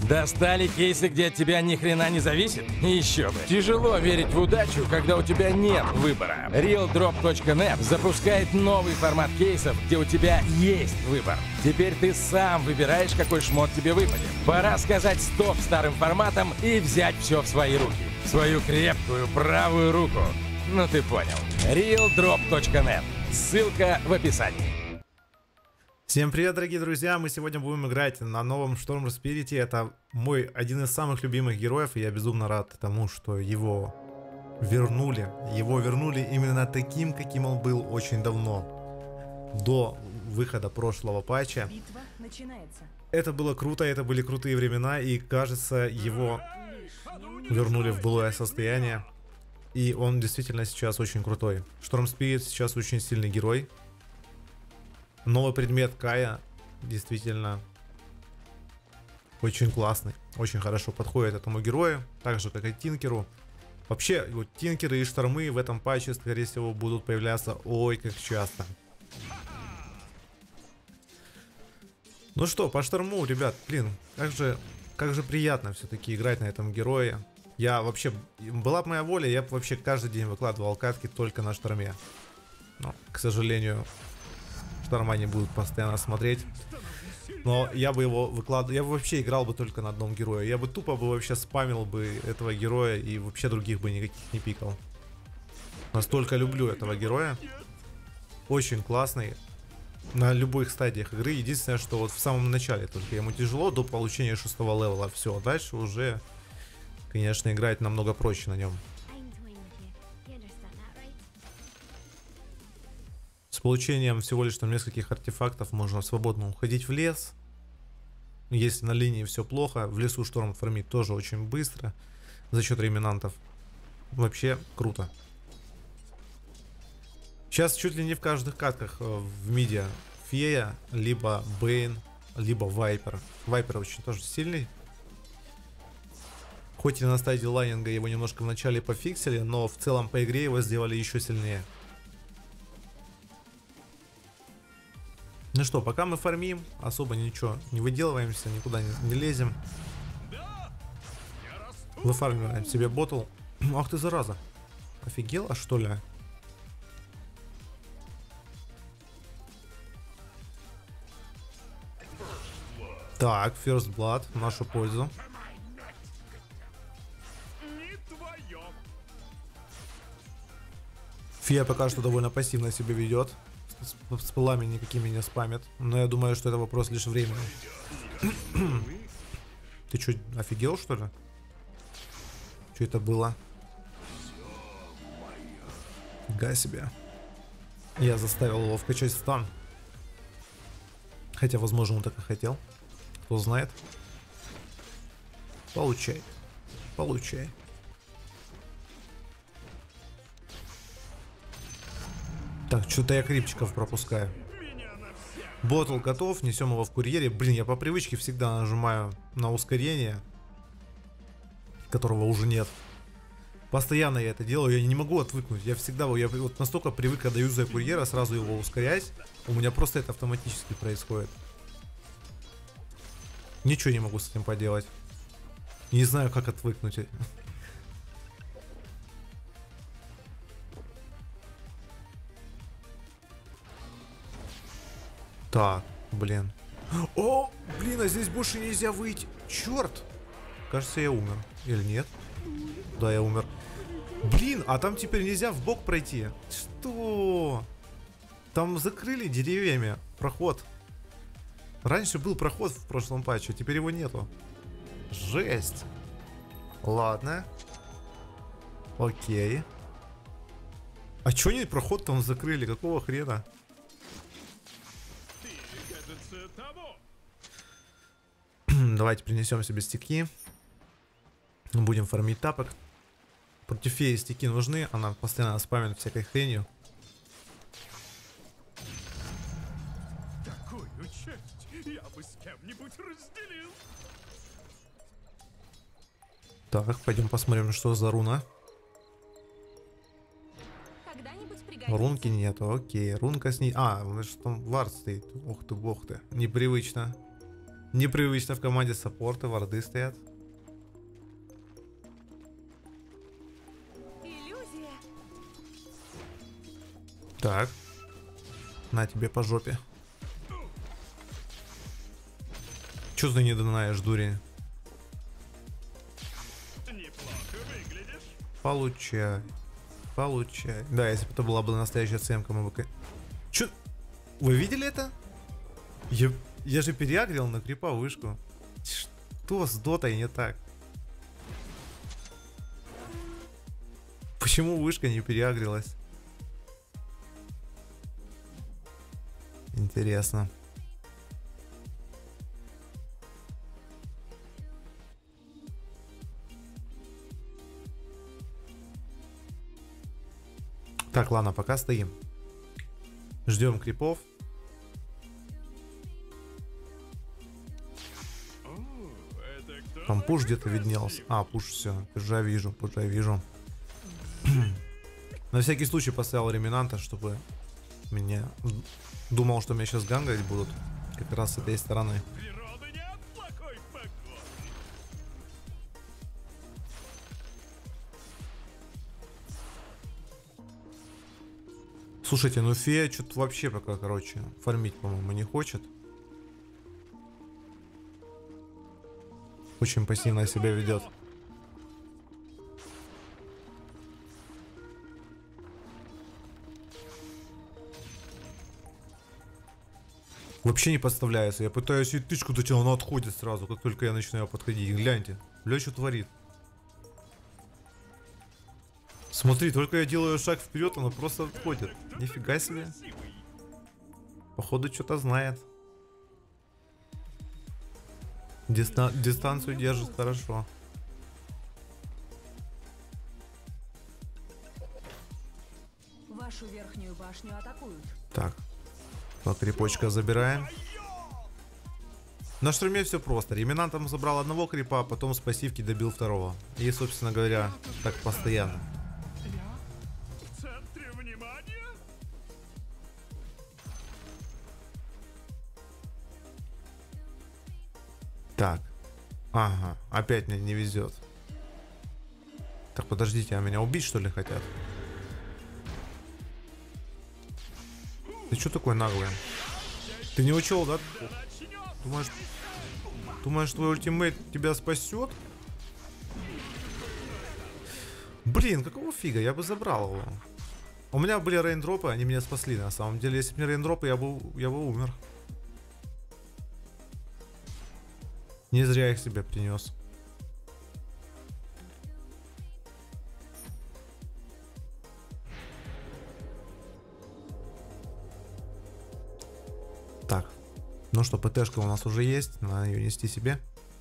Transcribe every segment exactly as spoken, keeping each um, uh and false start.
Достали кейсы, где от тебя ни хрена не зависит? Еще бы. Тяжело верить в удачу, когда у тебя нет выбора. Real Drop точка нет запускает новый формат кейсов, где у тебя есть выбор. Теперь ты сам выбираешь, какой шмот тебе выпадет. Пора сказать стоп старым форматам и взять все в свои руки. В свою крепкую правую руку. Ну ты понял. Real Drop точка нет. Ссылка в описании. Всем привет, дорогие друзья! Мы сегодня будем играть на новом Storm Spirit. Это мой один из самых любимых героев, и я безумно рад тому, что его вернули. Его вернули именно таким, каким он был очень давно, до выхода прошлого патча. Битва начинается. Это было круто, это были крутые времена, и кажется, его вернули в былое состояние. И он действительно сейчас очень крутой. Storm Spirit сейчас очень сильный герой. Новый предмет Кая действительно очень классный, очень хорошо подходит этому герою, так же как и Тинкеру. Вообще, вот Тинкеры и Штормы в этом патче, скорее всего, будут появляться ой как часто. Ну что, по Шторму, ребят, блин, как же, как же приятно все-таки играть на этом герое. Я вообще, была бы моя воля, я бы вообще каждый день выкладывал катки только на Шторме. Но, к сожалению, Шторма не будут постоянно смотреть. Но я бы его выкладывал. Я бы вообще играл бы только на одном герое. Я бы тупо бы вообще спамил бы этого героя и вообще других бы никаких не пикал. Настолько люблю этого героя. Очень классный. На любых стадиях игры. Единственное, что вот в самом начале только ему тяжело до получения шестого левела. Все, дальше уже, конечно, играть намного проще на нем. С получением всего лишь там нескольких артефактов можно свободно уходить в лес. Если на линии все плохо, в лесу шторм фармит тоже очень быстро за счет реминантов. Вообще круто. Сейчас чуть ли не в каждых катках в миде Фея, либо Бейн, либо Вайпер. Вайпер очень тоже сильный. Хоть и на стадии лайнинга его немножко в начале пофиксили, но в целом по игре его сделали еще сильнее. Ну что, пока мы фармим, особо ничего не выделываемся, никуда не, не лезем. Выфармливаем себе ботл. Ах ты зараза. Офигела, что ли? Так, First Blood в нашу пользу. Фия пока что довольно пассивно себя ведет. С, с пылами никакими не спамит. Но я думаю, что это вопрос лишь времени. Ты что, офигел, что ли? Что это было? Фига себе. Я заставил его вкачать стан. Хотя, возможно, он так и хотел. Кто знает. Получай. Получай. Так, что-то я крипчиков пропускаю. Ботл готов, несем его в курьере. Блин, я по привычке всегда нажимаю на ускорение, которого уже нет. Постоянно я это делаю, я не могу отвыкнуть. Я всегда, я вот настолько привык, когда юзаю курьера, сразу его ускорять. У меня просто это автоматически происходит. Ничего не могу с этим поделать. Не знаю, как отвыкнуть. Так, блин. О, блин, а здесь больше нельзя выйти. Черт. Кажется, я умер. Или нет? Да, я умер. Блин, а там теперь нельзя в бок пройти. Что? Там закрыли деревьями проход. Раньше был проход в прошлом патче, теперь его нету. Жесть. Ладно. Окей. А чё они проход там закрыли? Какого хрена? Давайте принесем себе стики. Будем фармить тапок. Против феи стики нужны. Она постоянно спамит всякой хренью. Такую честь я бы с кем-нибудь разделил. Так, пойдем посмотрим, что за руна. Рунки нету, окей. Рунка с ней. А, значит, там вард стоит. Ух ты, бог ты. Непривычно. Непривычно в команде саппорты, варды стоят. Иллюзия. Так. На тебе по жопе. Чё ты не донаешь, дурень? Неплохо выглядишь. Получай. Получай. Да, если бы это была бы настоящая цемка, мы бы... Чё? Вы видели это? Я, я же переагрил на крипа вышку. Что с дотой не так? Почему вышка не переагрилась? Интересно. Так, ладно, пока стоим. Ждем крипов. О, это кто? Там пуш где-то виднелся. А, пуш, все. Пужа вижу, пужа вижу. На всякий случай поставил реминанта, чтобы меня... Думал, что меня сейчас гангать будут. Как раз с этой стороны. Природы нет плохой погоды. Слушайте, ну фея что-то вообще пока, короче, фармить, по-моему, не хочет. Очень пассивно себя ведет. Вообще не подставляется. Я пытаюсь ей тычку дать, она отходит сразу, как только я начинаю подходить. Гляньте, бля, что творит. Смотри, только я делаю шаг вперед, она просто отходит. Нифига себе. Красивый. Походу что-то знает. Диста- дистанцию держит хорошо. Вашу верхнюю башню атакуют. Так. Вот крипочка забираем. На штурме все просто. Реминантом забрал одного крипа, потом с пассивки добил второго. И, собственно говоря, так постоянно. Я в центре внимания? Так. Ага, опять мне не везет. Так, подождите, а меня убить что ли хотят? Ты что такой наглый? Ты не учел, да? Думаешь, думаешь, твой ультимейт тебя спасет? Блин, какого фига? Я бы забрал его. У меня были рейндропы, они меня спасли на самом деле. Если бы не рейндропы, я бы, я бы умер. Не зря их себе принес. Так. Ну что, ПТшка у нас уже есть. Надо ее нести себе.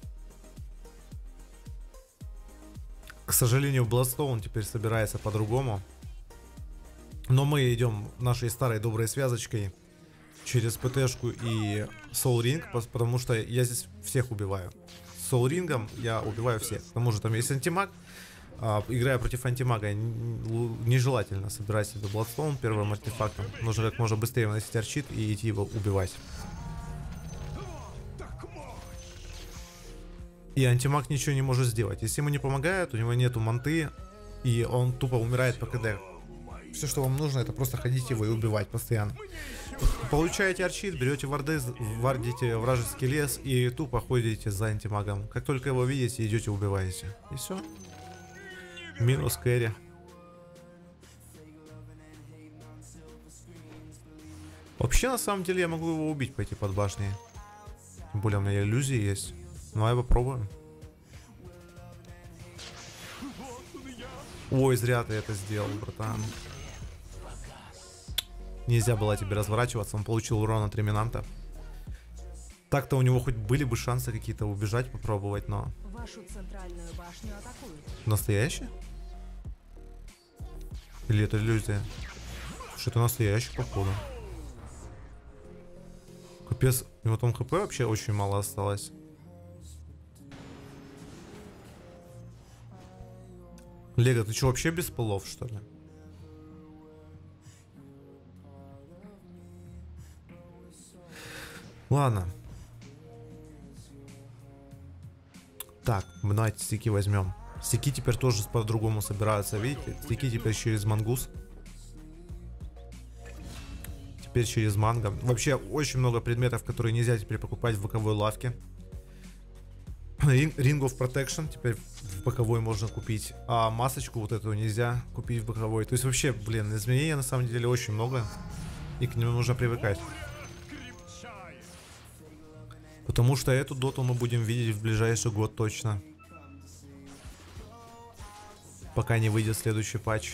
К сожалению, Bloodstone теперь собирается по-другому. Но мы идем нашей старой доброй связочкой через ПТшку и Soul Ring, потому что я здесь всех убиваю. С Soul Ring'ом я убиваю всех. К тому же там есть антимаг. А, играя против антимага, нежелательно собирать себе Bloodstone первым артефактом. Нужно как можно быстрее выносить арчит и идти его убивать. И антимаг ничего не может сделать. Если ему не помогают, у него нету манты, и он тупо умирает по КД. Все, что вам нужно, это просто ходить его и убивать постоянно. Получаете арчит, берете варды, вардите вражеский лес и тупо ходите за антимагом. Как только его видите, идете убиваете. И все. Минус кэрри. Вообще, на самом деле, я могу его убить, пойти под башней. Тем более, у меня иллюзии есть. Ну, а я попробую. Ой, зря ты это сделал, братан. Нельзя было тебе разворачиваться, он получил урон от реминанта. Так-то у него хоть были бы шансы какие-то убежать, попробовать, но... Вашу центральную башню атакуют. Настоящий? Или это иллюзия? Что это настоящий, походу. Капец, у него там хп вообще очень мало осталось. Лего, ты что, вообще без полов, что ли? Ладно. Так, мы давайте стики возьмем. Стики теперь тоже по-другому собираются, видите? Стики теперь через мангус. Теперь через манго. Вообще очень много предметов, которые нельзя теперь покупать в боковой лавке. Ring of Protection теперь в боковой можно купить. А масочку вот эту нельзя купить в боковой. То есть вообще, блин, изменений на самом деле очень много. И к нему нужно привыкать. Потому что эту доту мы будем видеть в ближайший год точно. Пока не выйдет следующий патч.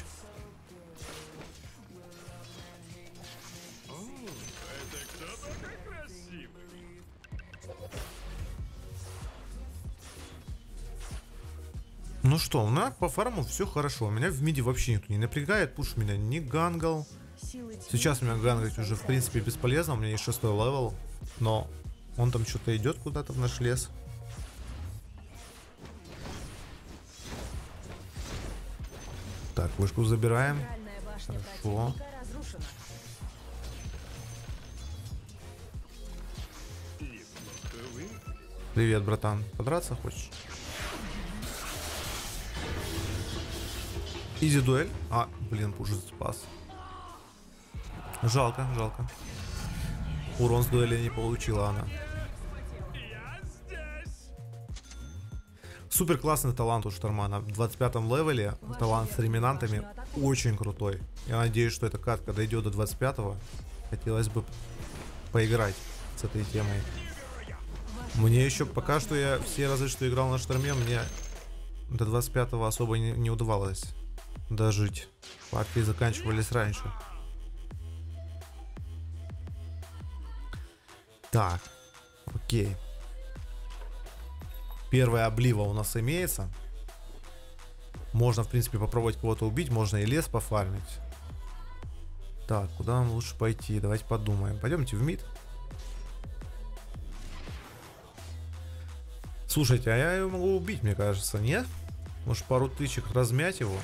Ну что, у нас по фарму все хорошо. Меня в миде вообще никто не напрягает. Пуш меня не гангал. Сейчас меня гангать уже в принципе бесполезно. У меня есть шестой левел. Но он там что-то идет куда-то в наш лес. Так, вышку забираем. Хорошо. Привет, братан. Подраться хочешь? Изи дуэль. А, блин, пужит спас. Жалко, жалко. Урон с дуэли не получила она. Супер классный талант у Шторма. На двадцать пятом левеле талант с реминантами очень крутой. Я надеюсь, что эта катка дойдет до двадцать пятого. Хотелось бы поиграть с этой темой. Мне еще пока что я все разы, что играл на Шторме, мне до двадцать пятого особо не, не удавалось дожить. Партии заканчивались раньше. Так, окей. Первая облива у нас имеется. Можно, в принципе, попробовать кого-то убить. Можно и лес пофармить. Так, куда нам лучше пойти? Давайте подумаем. Пойдемте в мид. Слушайте, а я его могу убить, мне кажется, нет? Может, пару тычек размять его?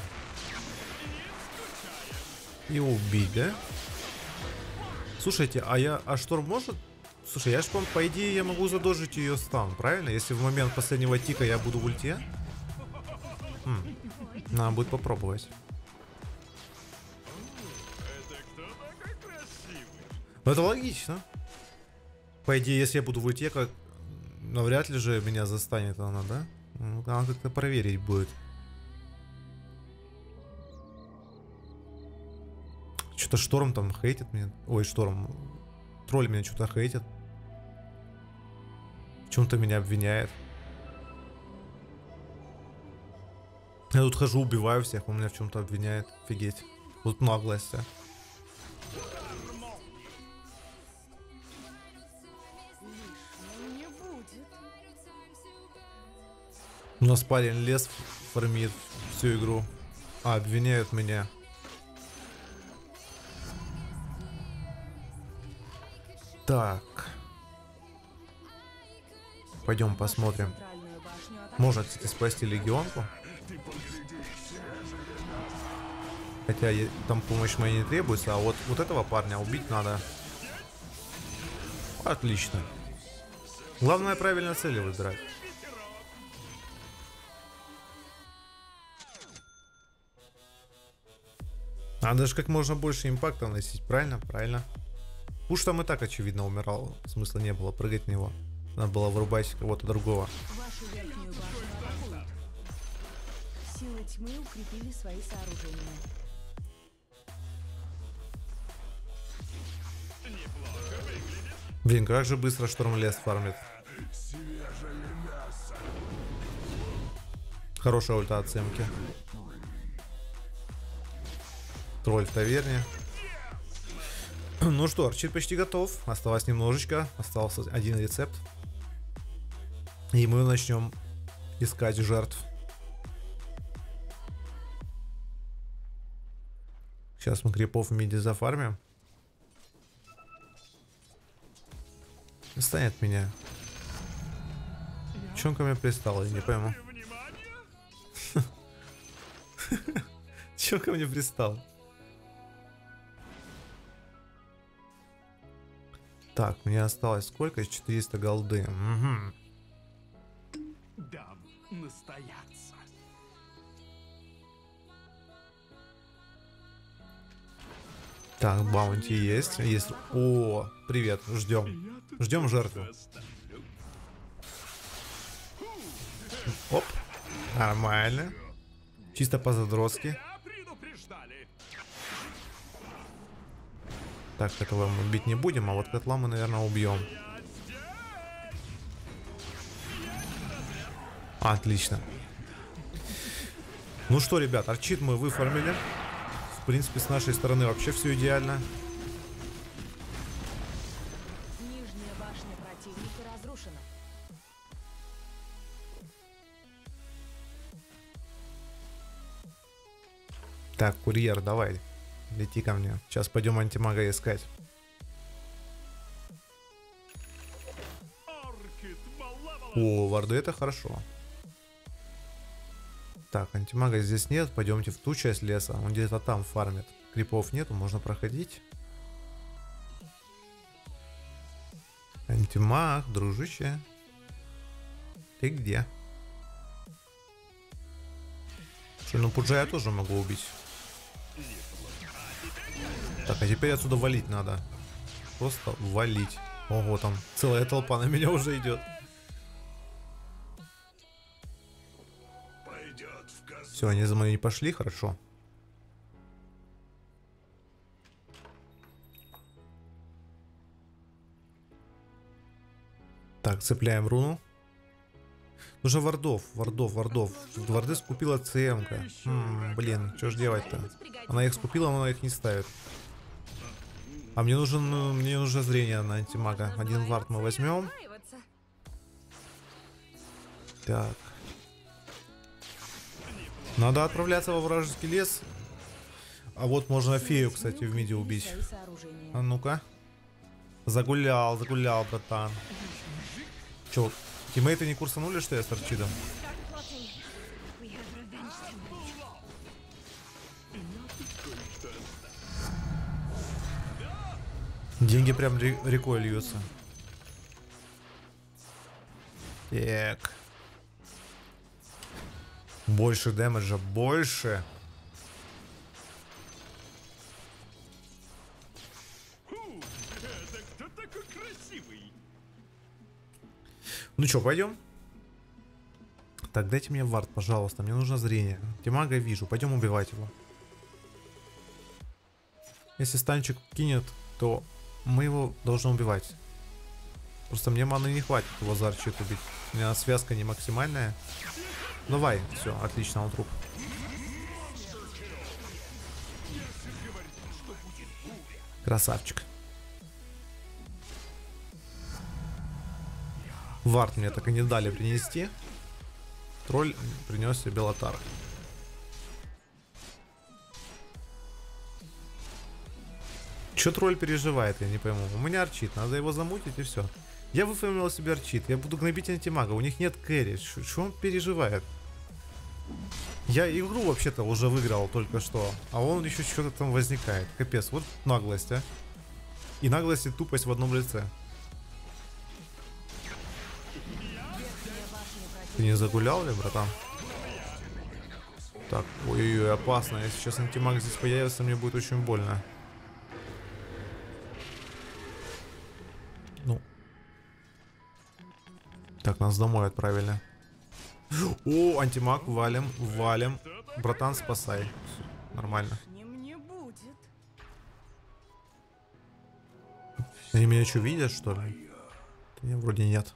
И убить, да? Слушайте, а я... А Шторм может... Слушай, я ж, по идее, я могу задожить ее стан, правильно? Если в момент последнего тика я буду в ульте? Хм. Надо будет попробовать. Ну, это логично. По идее, если я буду в ульте, как... навряд ли же меня застанет она, да? Ну, надо как-то проверить будет. Что-то Шторм там хейтит меня. Ой, Шторм. Тролль меня что-то хейтит. В чем-то меня обвиняет. Я тут хожу, убиваю всех, он меня в чем-то обвиняет. Офигеть. Вот наглость, а. У нас парень лес фармит всю игру. А, обвиняют меня. Так. Пойдем посмотрим. Можно, кстати, спасти легионку. Хотя я, там помощь моя не требуется. А вот, вот этого парня убить надо. Отлично. Главное правильно цели выбирать. Надо же как можно больше импакта носить. Правильно? Правильно. Уж там и так очевидно умирал. Смысла не было прыгать на него. Надо было вырубать кого-то другого. Вашу верхнюю башню атакуют. Силы тьмы укрепили свои сооружения. Блин, как же быстро Шторм лес фармит. Хорошая ульта от Семки. Тролль в таверне. Ну что, Арчит почти готов. Осталось немножечко. Остался один рецепт. И мы начнем искать жертв. Сейчас мы крипов в миде зафармим. Станет меня. Че он ко мне пристал? Я не пойму. Че ко мне пристал? Так, мне осталось сколько? четыреста голды. Угу. состояться. Так, баунти есть. Есть. О, привет. Ждем. Ждем жертву. Оп. Нормально. Чисто по-задротски. Меня предупреждали. Так, этого мы бить не будем, а вот котла мы, наверное, убьем. Отлично. Ну что, ребят, арчит мы выформили. В принципе, с нашей стороны вообще все идеально. Нижняя башня противника разрушена. Так, курьер, давай. Лети ко мне. Сейчас пойдем антимага искать. Оркид, малавала. О, варды, это хорошо. Так, антимага здесь нет. Пойдемте в ту часть леса. Он где-то там фармит. Крипов нету, можно проходить. Антимаг, дружище. Ты где? Что, ну Пуджа я тоже могу убить. Так, а теперь отсюда валить надо. Просто валить. Ого, там целая толпа на меня уже идет. Пойдет в козу. Все, они за мной не пошли, хорошо. Так, цепляем руну. Нужно вардов, вардов, вардов. Варды скупила ЦМ-ка. М, блин, что ж делать-то? Она их скупила, но она их не ставит. А мне нужен, ну, мне нужно зрение на антимага. Один вард мы возьмем. Так. Надо отправляться во вражеский лес. А вот можно фею, кстати, в миде убить. Свои сооружения. А ну-ка. Загулял, загулял, братан. Че, тиммейты не курсанули, что я с арчидом? Деньги прям ре- рекой льются. Так. Больше дэмэджа, больше. Фу, это кто такой красивый? Ну что, пойдем? Так, дайте мне вард, пожалуйста. Мне нужно зрение. Тимага вижу. Пойдем убивать его. Если станчик кинет, то мы его должны убивать. Просто мне маны не хватит его за арчит убить. У меня связка не максимальная. Давай, все, отлично, он труп. Красавчик. Вард мне так и не дали принести. Тролль принес себе лотар. Че тролль переживает, я не пойму. У меня арчит, надо его замутить и все. Я выформил себе арчит, я буду гнобить антимага, у них нет кэрри. Что он переживает? Я игру вообще-то уже выиграл только что, а он еще что-то там возникает. Капец, вот наглость, а. И наглость, и тупость в одном лице. Ты не загулял ли, братан? Так, ой-ой-ой, опасно. Если сейчас антимаг здесь появится, мне будет очень больно. Ну. Так, нас домой отправили. О, антимаг, валим, валим. Братан, спасай. Всё, нормально. Ним не будет. Они меня что, видят, что ли? Да не, вроде нет.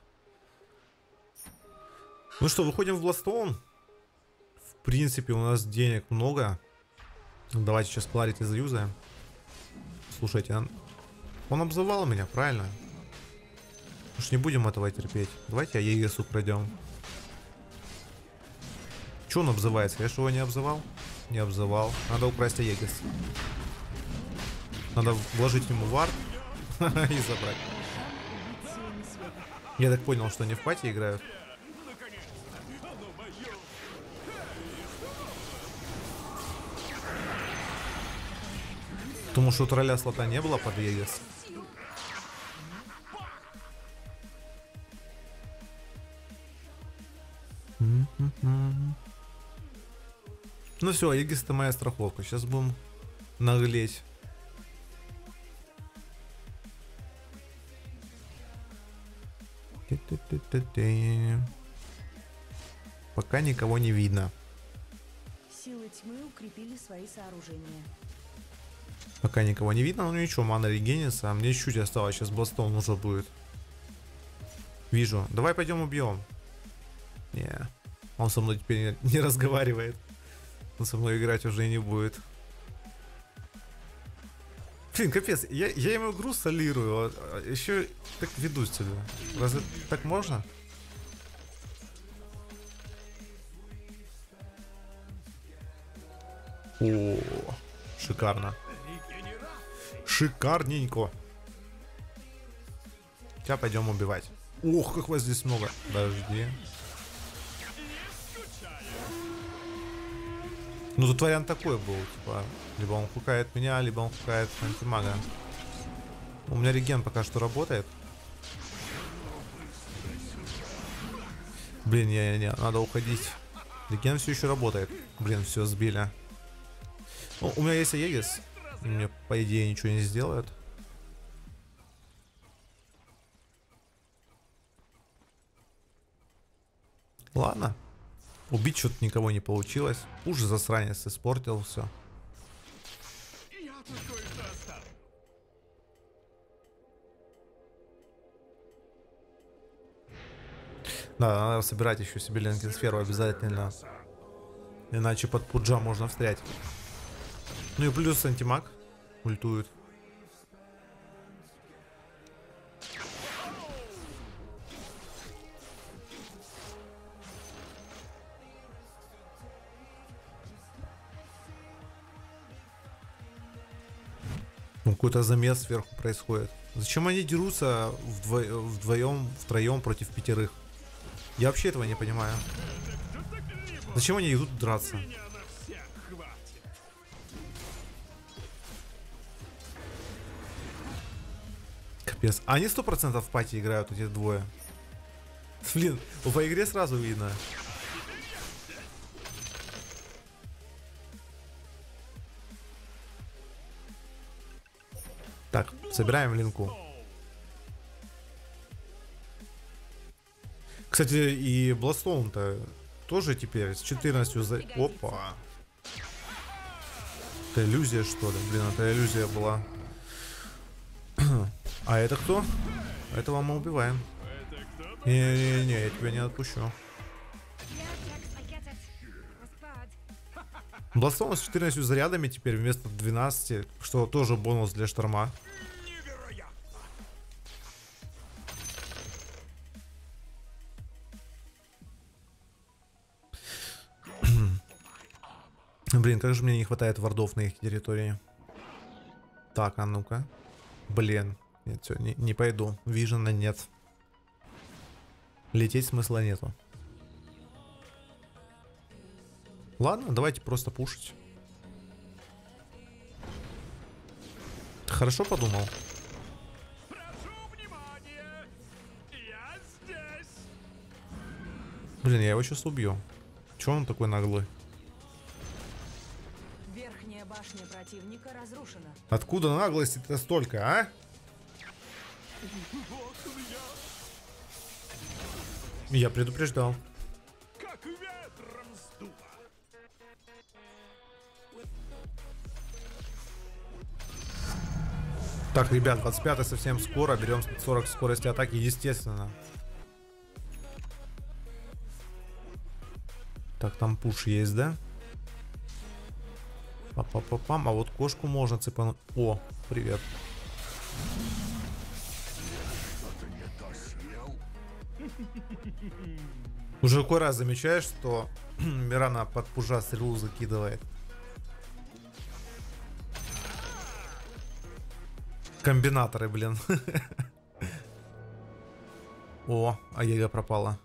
Ну что, выходим в Бластоун. В принципе, у нас денег много. Давайте сейчас Кларити заюзаем. Слушайте, он, он обзывал меня, правильно? Уж не будем этого терпеть. Давайте Аегис украдем. Че он обзывается? Я что, его не обзывал? Не обзывал. Надо украсть Аегис. Надо вложить ему вард и забрать. Я так понял, что они в пати играют. Потому что у тролля слота не было под Аегис. М? Ну все, Игис это моя страховка. Сейчас будем наглеть. Пока никого не видно. Силы тьмы укрепили свои сооружения. Пока никого не видно, ну ничего, мана регенится. А мне чуть-чуть осталось, сейчас Бластон уже будет. Вижу. Давай пойдем убьем. Не, он со мной теперь не, не разговаривает. Он со мной играть уже не будет. Блин, капец, я, я ему игру солирую, а еще так веду себя. Разве так можно? О, шикарно. Шикарненько. Сейчас пойдем убивать. Ох, как вас здесь много. Подожди. Ну тут вариант такой был, типа, либо он хукает меня, либо он хукает антимага. У меня реген пока что работает. Блин, не-не-не, надо уходить. Реген все еще работает. Блин, все сбили. Ну, у меня есть Аегис. Мне, по идее, ничего не сделают. Ладно. Убить что-то никого не получилось. Уже засранец испортил все. Да, надо собирать еще себе Ленкин-сферу обязательно. Иначе под пуджа можно встрять. Ну и плюс антимаг ультует. Ну, какой-то замес сверху происходит. Зачем они дерутся вдво... вдвоем, втроем против пятерых? Я вообще этого не понимаю. Зачем они идут драться? Капец. А они сто процентов в пати играют, эти двое. Блин, по игре сразу видно. Так, собираем линку. Кстати, и Бластон-то тоже теперь с четырнадцатью за... Опа. Это иллюзия, что ли? Блин, это иллюзия была. А это кто? Этого мы убиваем. Не-не-не, я тебя не отпущу. Бластон с четырнадцатью зарядами теперь вместо двенадцати, что тоже бонус для шторма. Блин, как же мне не хватает вардов на их территории. Так, а ну-ка. Блин, нет, все, не, не пойду. Вижена нет. Лететь смысла нету. Ладно, давайте просто пушить. Хорошо подумал. Блин, я его сейчас убью. Чего он такой наглый? Верхняя башня противника разрушена. Откуда наглости-то столько, а? Я предупреждал. Как ветром сдуло. Так, ребят, двадцать пятый совсем скоро. Берем сорок скорости атаки, естественно. Так, там пуш есть, да? Па-па-па-пам. А вот кошку можно цепануть. О, привет. Уже какой раз замечаешь, что Мирана под пужа стрелу закидывает. Комбинаторы, блин. О, Аега пропала.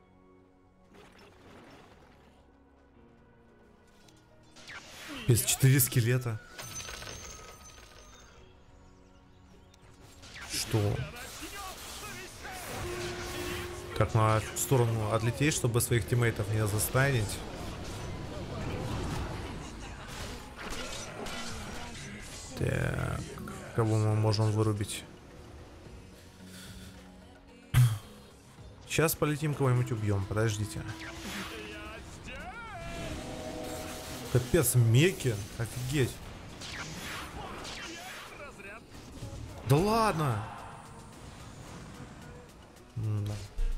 Без четыре скелета. Что? Как на сторону отлететь, чтобы своих тиммейтов не застанить. Так, кого мы можем вырубить? Сейчас полетим, кого-нибудь убьем. Подождите. Капец, Меки. Офигеть. Да ладно. М-да.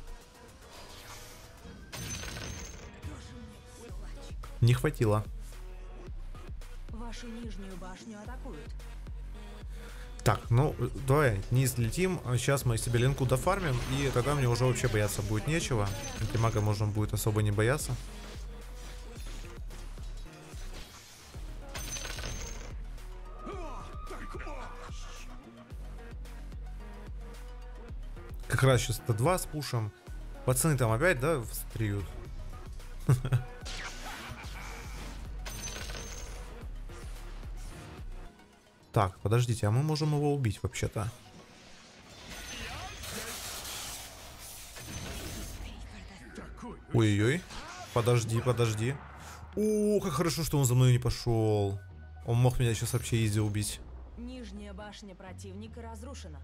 Не хватило. Вашу нижнюю башню атакуют. Так, ну, давай низ летим. Сейчас мы себе линку дофармим, и тогда мне уже вообще бояться будет нечего. Антимага можно будет особо не бояться. Как раз сейчас Т два спушим. Пацаны там опять, да, встреют? Так, подождите, а мы можем его убить вообще-то. Ой-ой-ой. Подожди, подожди. О, как хорошо, что он за мной не пошел. Он мог меня сейчас вообще изи убить. Нижняя башня противника разрушена.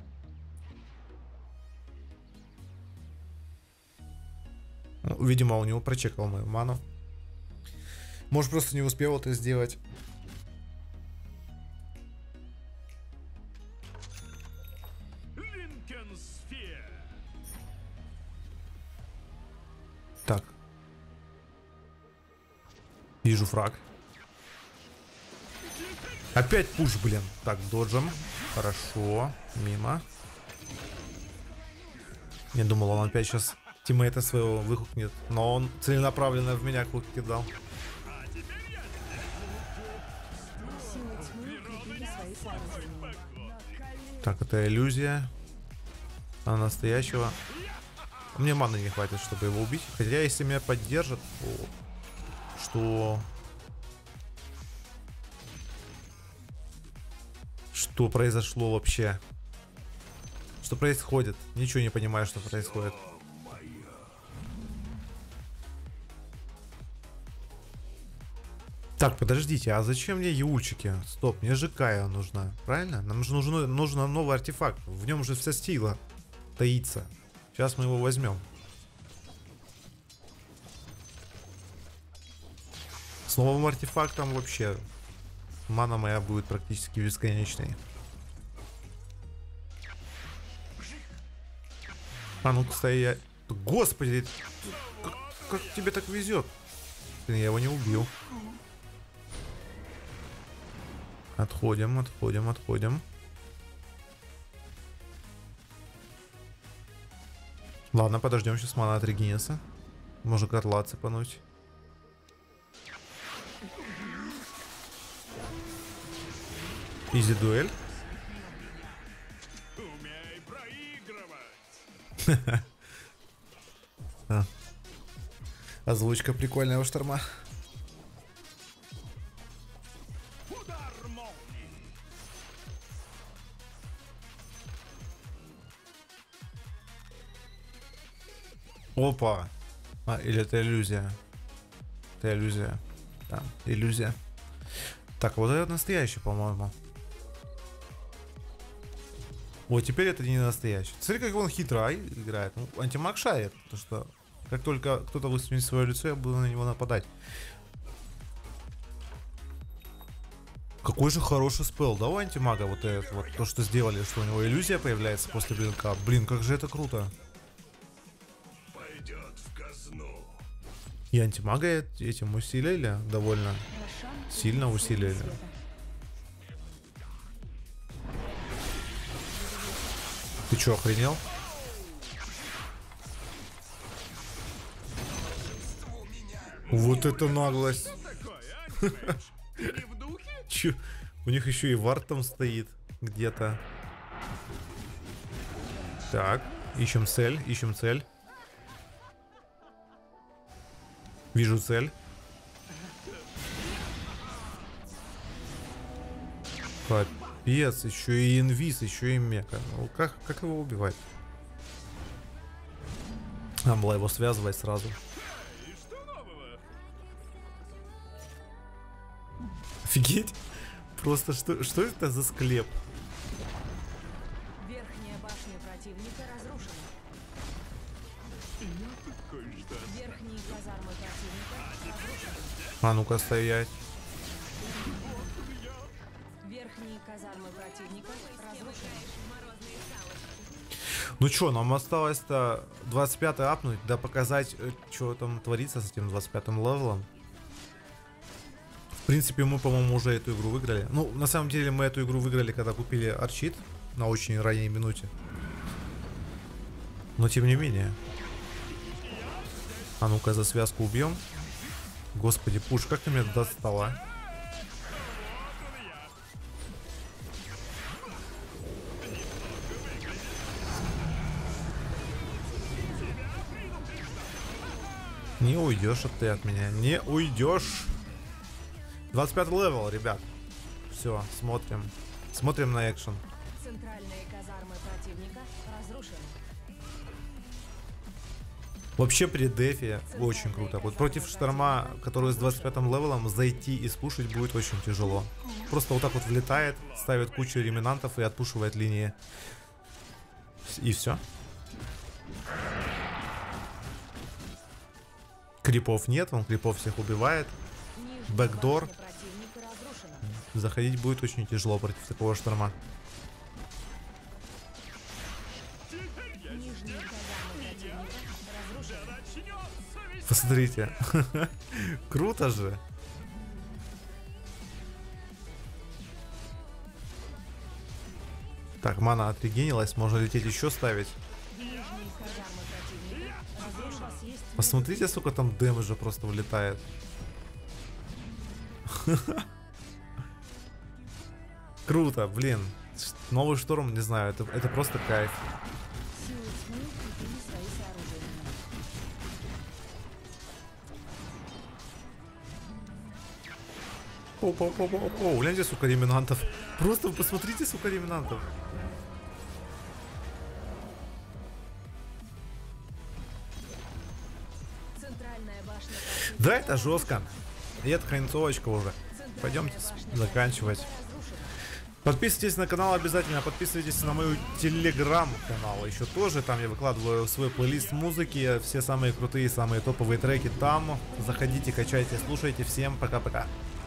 Ну, видимо, у него прочекал мою ману. Может, просто не успел это сделать. Так. Вижу фраг. Опять пуш, блин. Так, доджем. Хорошо. Мимо. Я думал, он опять сейчас тиммейта своего выхукнет. Но он целенаправленно в меня хук кидал. Силы тьмы укрепили свои сооружения. Так, это иллюзия. А настоящего... Мне маны не хватит, чтобы его убить. Хотя, если меня поддержат, то... Что... Что произошло вообще? Что происходит? Ничего не понимаю, что происходит. Так, подождите, а зачем мне яульчики? Стоп, мне же Кая нужна, правильно? Нам же нужен, нужен новый артефакт. В нем же вся сила таится. Сейчас мы его возьмем. С новым артефактом вообще мана моя будет практически бесконечной. А ну, кстати, я... Господи, как, как тебе так везет? Я его не убил. Отходим, отходим, отходим. Ладно, подождем сейчас мана от Регинеса. Может котла цепануть. Изи дуэль. Умей проигрывать. а. Озвучка прикольная у Шторма. Удар молнии. Опа. А, или это иллюзия. Это иллюзия. Да, иллюзия. Так, вот это настоящий, по-моему. Вот теперь это не настоящий. Смотри, как он хитро играет. Ну, антимаг шарит. Потому что как только кто-то высунет свое лицо, я буду на него нападать. Какой же хороший спел, да, у антимага вот это вот. То, что сделали, что у него иллюзия появляется после блинка. Блин, как же это круто. Пойдет в казну. И антимага этим усилили довольно сильно усилили. Ты чё, охренел? Вот это наглость. Чё? У них еще и вард там стоит где-то. Так, ищем цель, ищем цель. Вижу цель. Капец, еще и инвиз, еще и мека. Ну, как, как его убивать? Надо было его связывать сразу. И что нового? Офигеть. Просто что, что это за склеп? Верхняя башня противника разрушена. Кое-что. Верхние казармы противника разрушены. А ну-ка стоять. Верхние казармы противника разрушены. Ну чё, нам осталось-то двадцать пятый апнуть, да показать, что там творится с этим двадцать пятым левелом. В принципе, мы, по-моему, уже эту игру выиграли. Ну, на самом деле, мы эту игру выиграли, когда купили арчит на очень ранней минуте. Но тем не менее. А ну-ка, за связку убьем. Господи, пуш, как ты меня достала? Не уйдешь ты от меня, не уйдешь. двадцать пятый левел, ребят. Все, смотрим. Смотрим на экшен. Центральные казармы противника разрушены. Вообще при дефе очень круто. Вот против шторма, который с двадцать пятым левелом, зайти и спушить будет очень тяжело. Просто вот так вот влетает, ставит кучу реминантов и отпушивает линии. И все. Крипов нет, он крипов всех убивает. Бэкдор. Заходить будет очень тяжело против такого шторма. Посмотрите. Круто же. Так, мана отрегенилась, можно лететь еще ставить. Посмотрите, сколько там дэмэджа просто вылетает. Круто, блин. Новый шторм, не знаю, это, это просто кайф. Силы тьмы укрепили свои сооружения. О-о-о-о-о, гляньте, сука, реминантов. Просто посмотрите, сука, реминантов. Центральная башня Да, это жестко. И это концовочка уже. Пойдемте заканчивать. Подписывайтесь на канал обязательно, подписывайтесь на мою телеграм-канал еще тоже, там я выкладываю свой плейлист музыки, все самые крутые, самые топовые треки там, заходите, качайте, слушайте, всем пока-пока.